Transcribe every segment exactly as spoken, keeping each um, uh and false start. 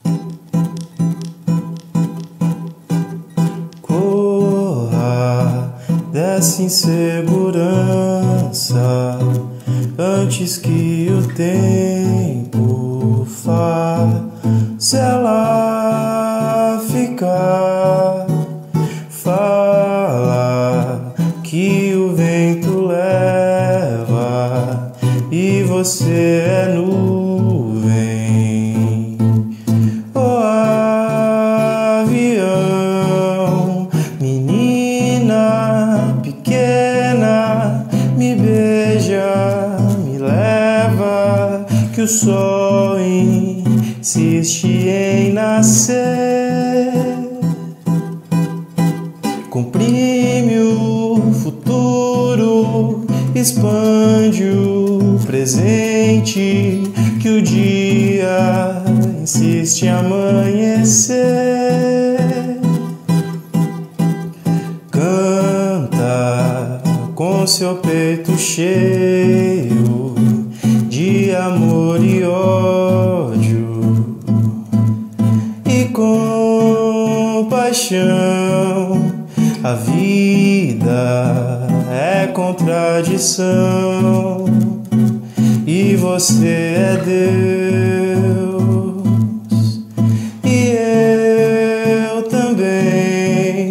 Corra dessa insegurança antes que o tempo faça ela ficar. Fala que o vento leva e você é nuvem. Oh, avião, menina pequena, me beija, me leva, que o sol insiste em nascer. Comprime o futuro, expande o presente, que o dia insiste em amanhecer. Canta com seu peito cheio de amor e ódio e compaixão. A vida é contradição e você é Deus e eu também.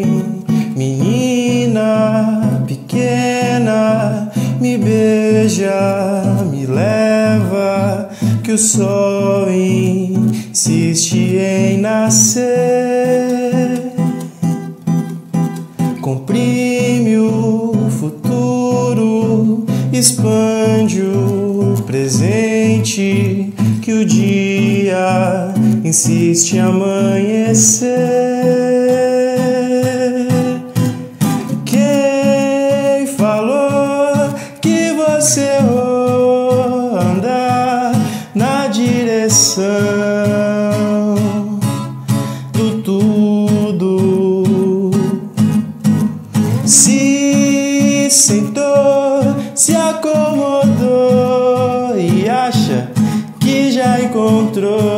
Menina pequena, me beija, me leva, que o sol insiste em nascer. Comprime o futuro, expande o presente, que o dia insiste em amanhecer. Quem falou que você anda na direção do tudo? Se sentou, se acomodou e acha que já encontrou